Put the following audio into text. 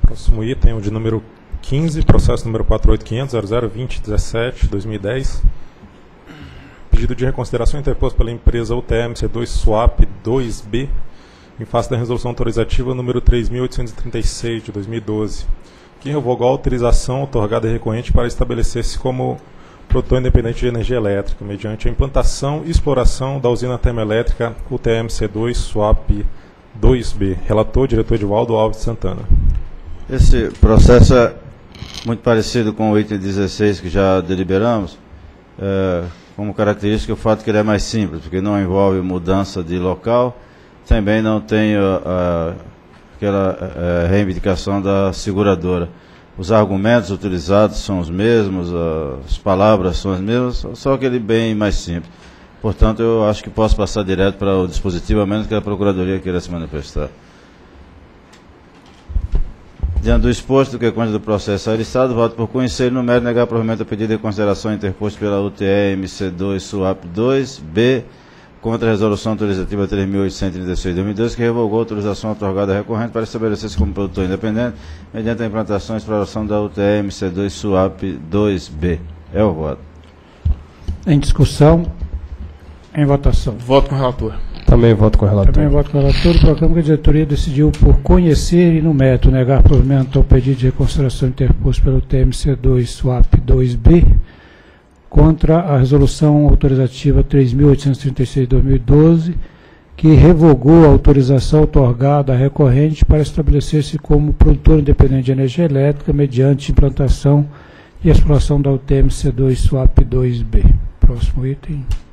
Próximo item, o de número 15, processo número 48500002017-2010. Pedido de reconsideração interposto pela empresa UTM-C2 Swap 2B, em face da resolução autorizativa número 3.836 de 2012, que revogou a autorização outorgada e recorrente para estabelecer-se como produtor independente de energia elétrica, mediante a implantação e exploração da usina termoelétrica UTM-C2 Swap 2B. Relator, diretor Edivaldo Alves Santana. Esse processo é muito parecido com o item 16 que já deliberamos, como característica o fato que ele é mais simples, porque não envolve mudança de local, também não tem aquela reivindicação da seguradora. Os argumentos utilizados são os mesmos, as palavras são as mesmas, só aquele bem mais simples. Portanto, eu acho que posso passar direto para o dispositivo, a menos que a Procuradoria queira se manifestar. Diante do exposto, do que consta do processo aristado, voto por conhecer e no mérito negar provimento a pedido de consideração interposto pela UTM-C2 Swap 2B contra a resolução autorizativa 3.836 de 2012, que revogou a autorização outorgada recorrente para estabelecer-se como produtor independente mediante a implantação e exploração da UTM-C2 Swap 2B. É o voto. Em discussão, em votação. Voto com o relator. Também voto com o relator. Também voto com o relator. O proclamo que a diretoria decidiu por conhecer e no mérito negar provimento ao pedido de reconsideração interposto pelo UTM-C2 Swap 2B contra a resolução autorizativa 3.836 de 2012, que revogou a autorização outorgada à recorrente para estabelecer-se como produtor independente de energia elétrica mediante implantação e exploração da UTM-C2 Swap 2B. Próximo item.